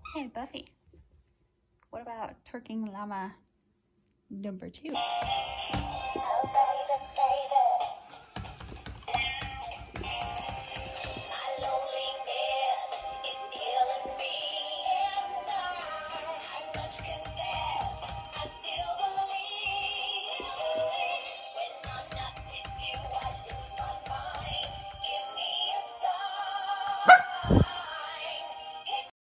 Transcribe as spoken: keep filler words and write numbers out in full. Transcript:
Hey, Buffy. What about Twerking Llama number two?